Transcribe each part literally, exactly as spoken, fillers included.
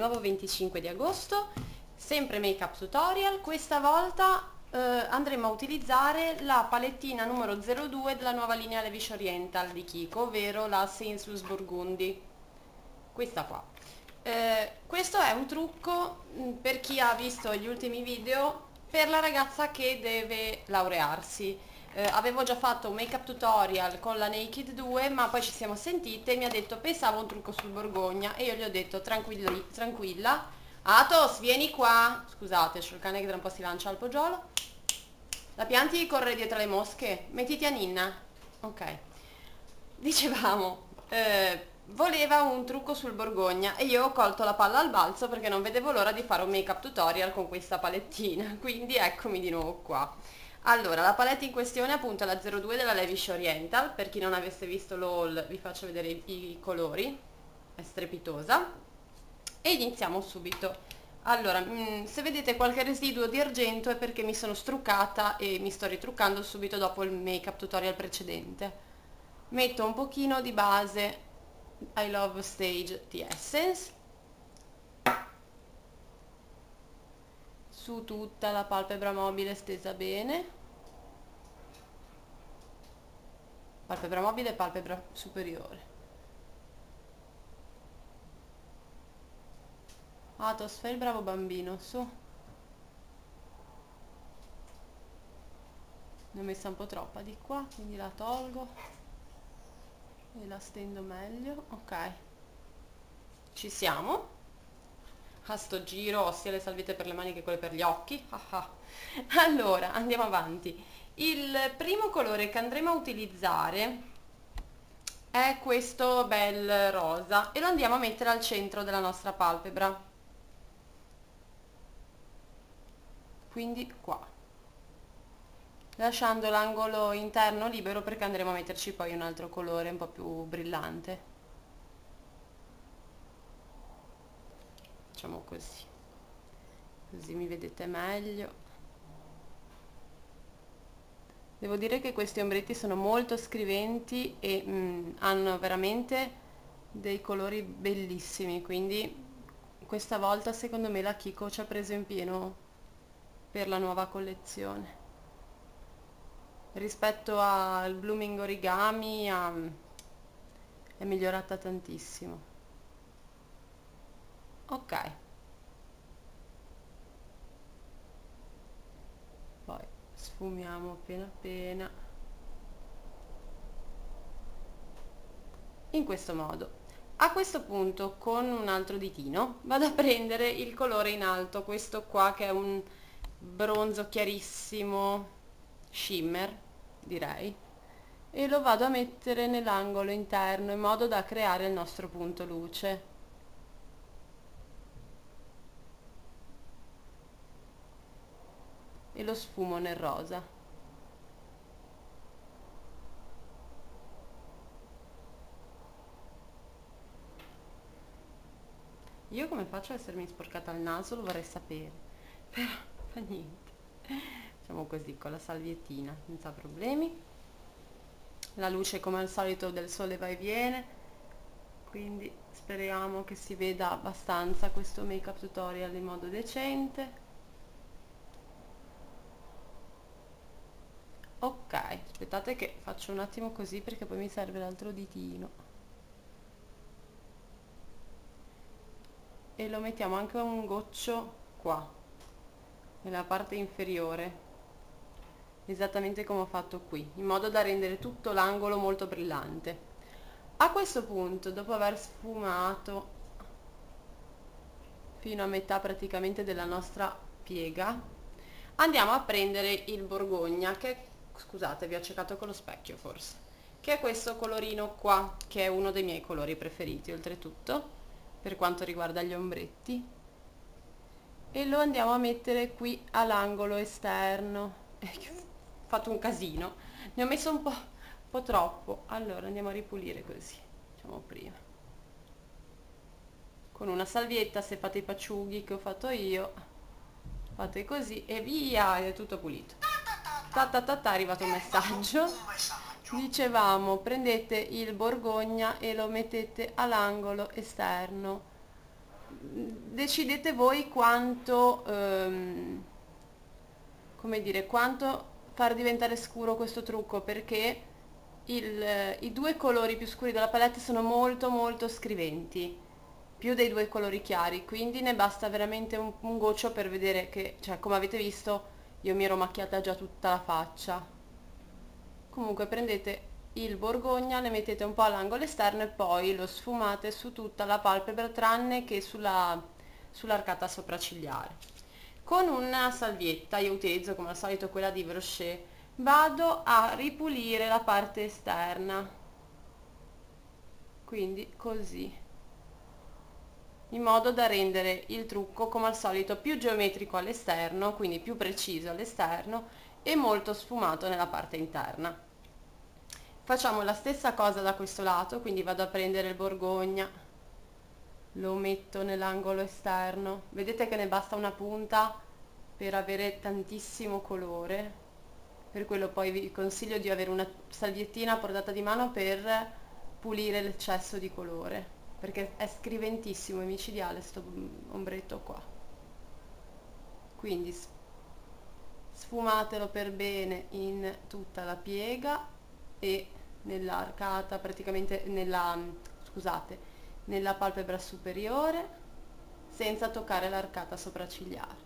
nuovo venticinque di agosto, sempre make up tutorial. Questa volta eh, andremo a utilizzare la palettina numero zero due della nuova linea Lavish Oriental di Kiko, ovvero la Sensuous Burgundy, questa qua. Eh, questo è un trucco mh, per chi ha visto gli ultimi video, per la ragazza che deve laurearsi. Eh, avevo già fatto un make up tutorial con la Naked due, ma poi ci siamo sentite e mi ha detto pensavo un trucco sul Borgogna e io gli ho detto tranquilli, tranquilla, Atos vieni qua, scusate c'ho il cane che tra un po' si lancia al poggiolo, la pianti di correre dietro le mosche, mettiti a ninna, ok, dicevamo, eh, voleva un trucco sul Borgogna e io ho colto la palla al balzo perché non vedevo l'ora di fare un make up tutorial con questa palettina, quindi eccomi di nuovo qua. Allora, la palette in questione appunto è la zero due della Lavish Oriental, per chi non avesse visto l'haul vi faccio vedere i, i colori, è strepitosa, e iniziamo subito. Allora, mh, se vedete qualche residuo di argento è perché mi sono struccata e mi sto ritruccando subito dopo il make up tutorial precedente. Metto un pochino di base I Love Stage di Essence su tutta la palpebra mobile stesa bene, palpebra mobile e palpebra superiore. Atos, fai il bravo bambino, su. Ne ho messa un po' troppa di qua, quindi la tolgo e la stendo meglio. Ok, ci siamo. A sto giro ho sia le salviette per le mani che quelle per gli occhi. Allora andiamo avanti. Il primo colore che andremo a utilizzare è questo bel rosa e lo andiamo a mettere al centro della nostra palpebra, quindi qua, lasciando l'angolo interno libero perché andremo a metterci poi un altro colore un po' più brillante. Facciamo così, così mi vedete meglio. Devo dire che questi ombretti sono molto scriventi e mh, hanno veramente dei colori bellissimi, quindi questa volta secondo me la Kiko ci ha preso in pieno per la nuova collezione. Rispetto al Blooming Origami ha, è migliorata tantissimo. Ok, poi sfumiamo appena appena in questo modo. A questo punto con un altro ditino vado a prendere il colore in alto, questo qua che è un bronzo chiarissimo, shimmer direi, e lo vado a mettere nell'angolo interno in modo da creare il nostro punto luce. E lo sfumo nel rosa. Io come faccio a essermi sporcata il naso lo vorrei sapere, però fa niente. Facciamo così con la salviettina senza problemi. La luce come al solito del sole va e viene, quindi speriamo che si veda abbastanza questo make up tutorial in modo decente. Ok, aspettate che faccio un attimo così perché poi mi serve l'altro ditino e lo mettiamo anche un goccio qua nella parte inferiore, esattamente come ho fatto qui, in modo da rendere tutto l'angolo molto brillante. A questo punto, dopo aver sfumato fino a metà praticamente della nostra piega, andiamo a prendere il Borgogna, che scusate vi ho accecato con lo specchio forse, che è questo colorino qua, che è uno dei miei colori preferiti oltretutto per quanto riguarda gli ombretti, e lo andiamo a mettere qui all'angolo esterno. Ho fatto un casino, ne ho messo un po', un po' troppo, allora andiamo a ripulire così. Facciamo prima con una salvietta, se fate i paciughi che ho fatto io fate così e via, è tutto pulito. Ta ta ta ta, è arrivato un messaggio. Dicevamo, prendete il Borgogna e lo mettete all'angolo esterno decidete voi quanto, ehm, come dire, quanto far diventare scuro questo trucco, perché il, i due colori più scuri della palette sono molto molto scriventi, più dei due colori chiari, quindi ne basta veramente un, un goccio per vedere che, cioè come avete visto, io mi ero macchiata già tutta la faccia. Comunque prendete il Borgogna, le mettete un po' all'angolo esterno e poi lo sfumate su tutta la palpebra tranne che sulla, sull'arcata sopraccigliare. Con una salvietta, io utilizzo come al solito quella di Brochet, vado a ripulire la parte esterna, quindi così, in modo da rendere il trucco come al solito più geometrico all'esterno, quindi più preciso all'esterno e molto sfumato nella parte interna. Facciamo la stessa cosa da questo lato, quindi vado a prendere il Borgogna, lo metto nell'angolo esterno, vedete che ne basta una punta per avere tantissimo colore, per quello poi vi consiglio di avere una salviettina a portata di mano per pulire l'eccesso di colore, perché è scriventissimo e micidiale sto ombretto qua. Quindi sfumatelo per bene in tutta la piega e nell'arcata, praticamente nella, scusate, nella palpebra superiore, senza toccare l'arcata sopraccigliare.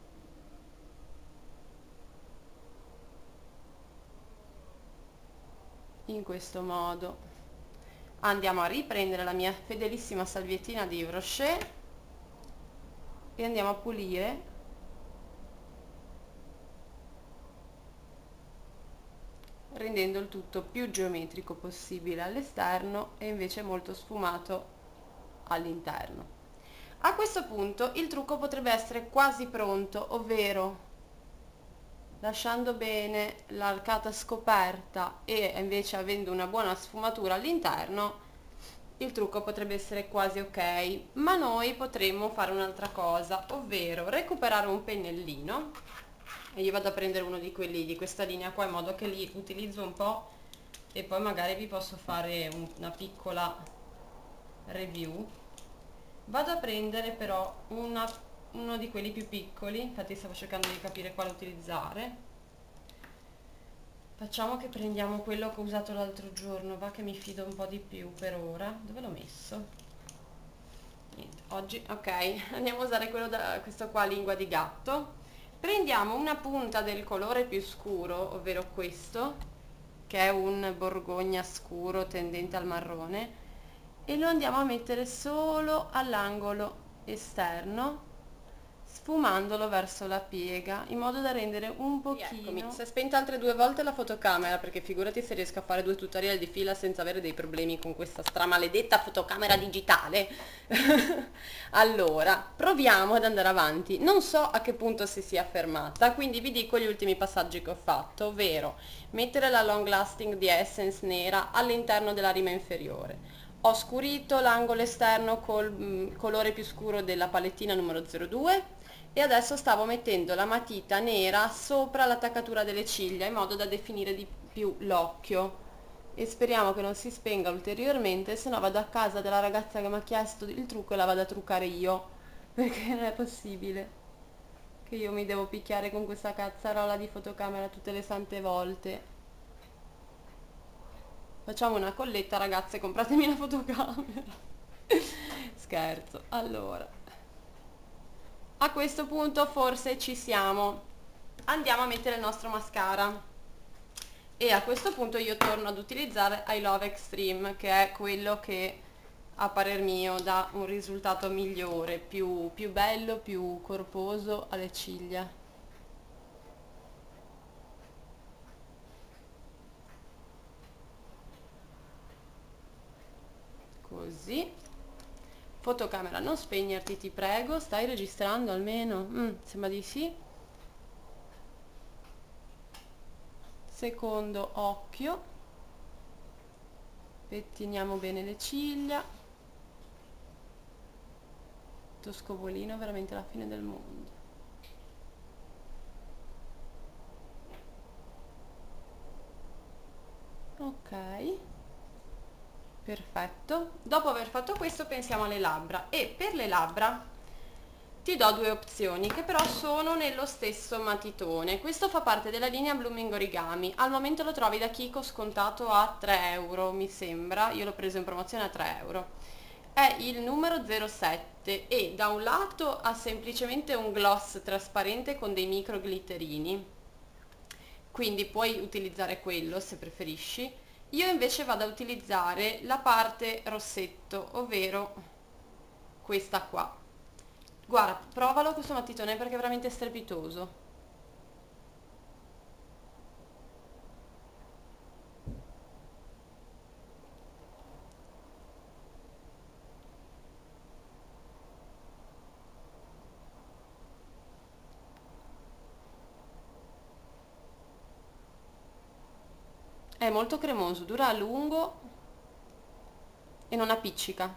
In questo modo andiamo a riprendere la mia fedelissima salviettina di Brochet e andiamo a pulire rendendo il tutto più geometrico possibile all'esterno e invece molto sfumato all'interno. A questo punto il trucco potrebbe essere quasi pronto, ovvero lasciando bene l'arcata scoperta e invece avendo una buona sfumatura all'interno, il trucco potrebbe essere quasi ok, ma noi potremmo fare un'altra cosa, ovvero recuperare un pennellino, e io vado a prendere uno di quelli di questa linea qua in modo che li utilizzo un po' e poi magari vi posso fare un, una piccola review. Vado a prendere però una, uno di quelli più piccoli, infatti stavo cercando di capire quale utilizzare. Facciamo che prendiamo quello che ho usato l'altro giorno, va che mi fido un po' di più per ora. Dove l'ho messo? Niente, oggi, ok, andiamo a usare quello da questo qua, lingua di gatto. Prendiamo una punta del colore più scuro, ovvero questo, che è un borgogna scuro tendente al marrone, e lo andiamo a mettere solo all'angolo esterno, sfumandolo verso la piega in modo da rendere un pochino... Si è spenta altre due volte la fotocamera, perché figurati se riesco a fare due tutorial di fila senza avere dei problemi con questa stramaledetta fotocamera digitale. Allora, proviamo ad andare avanti. Non so a che punto si sia fermata, quindi vi dico gli ultimi passaggi che ho fatto, ovvero mettere la long lasting di Essence nera all'interno della rima inferiore. Ho scurito l'angolo esterno col mh, colore più scuro della palettina numero zero due e adesso stavo mettendo la matita nera sopra l'attaccatura delle ciglia in modo da definire di più l'occhio e speriamo che non si spenga ulteriormente, se no vado a casa della ragazza che mi ha chiesto il trucco e la vado a truccare io, perché non è possibile che io mi devo picchiare con questa cazzarola di fotocamera tutte le sante volte. Facciamo una colletta, ragazze, compratemi una fotocamera. Scherzo. Allora, a questo punto forse ci siamo. Andiamo a mettere il nostro mascara. E a questo punto io torno ad utilizzare I Love Extreme, che è quello che a parer mio dà un risultato migliore, più, più bello, più corposo alle ciglia. Così. Fotocamera, non spegnerti, ti prego. Stai registrando almeno? Mm, sembra di sì. Secondo occhio. Pettiniamo bene le ciglia. Toscovolino è veramente la fine del mondo. Ok. Perfetto. Dopo aver fatto questo pensiamo alle labbra, e per le labbra ti do due opzioni che però sono nello stesso matitone. Questo fa parte della linea Blooming Origami, al momento lo trovi da Kiko scontato a tre euro mi sembra, io l'ho preso in promozione a tre euro. È il numero zero sette e da un lato ha semplicemente un gloss trasparente con dei micro glitterini, quindi puoi utilizzare quello se preferisci. Io invece vado a utilizzare la parte rossetto, ovvero questa qua. Guarda, provalo questo matitone perché è veramente strepitoso. È molto cremoso, dura a lungo e non appiccica.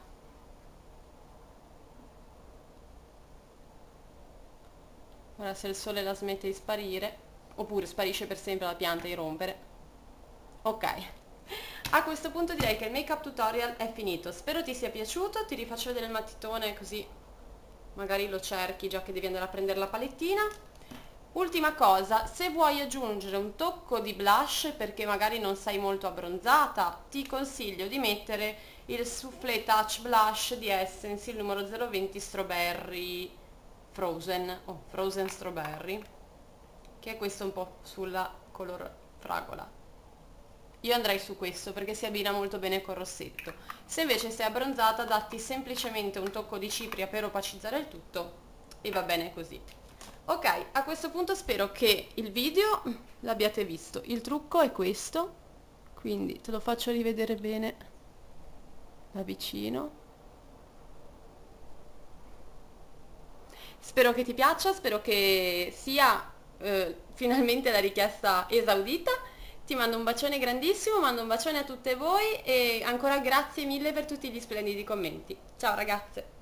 Ora se il sole la smette di sparire, oppure sparisce per sempre la pianta e rompere. Ok, a questo punto direi che il make up tutorial è finito. Spero ti sia piaciuto, ti rifaccio vedere il matitone così magari lo cerchi già che devi andare a prendere la palettina. Ultima cosa, se vuoi aggiungere un tocco di blush perché magari non sei molto abbronzata, ti consiglio di mettere il Soufflé Touch Blush di Essence, il numero zero venti Strawberry Frozen, o oh, Frozen Strawberry, che è questo un po' sulla color fragola. Io andrei su questo perché si abbina molto bene col rossetto. Se invece sei abbronzata, datti semplicemente un tocco di cipria per opacizzare il tutto e va bene così. Ok, a questo punto spero che il video l'abbiate visto. Il trucco è questo, quindi te lo faccio rivedere bene da vicino. Spero che ti piaccia, spero che sia eh, finalmente la richiesta esaudita. Ti mando un bacione grandissimo, mando un bacione a tutte voi e ancora grazie mille per tutti gli splendidi commenti. Ciao ragazze!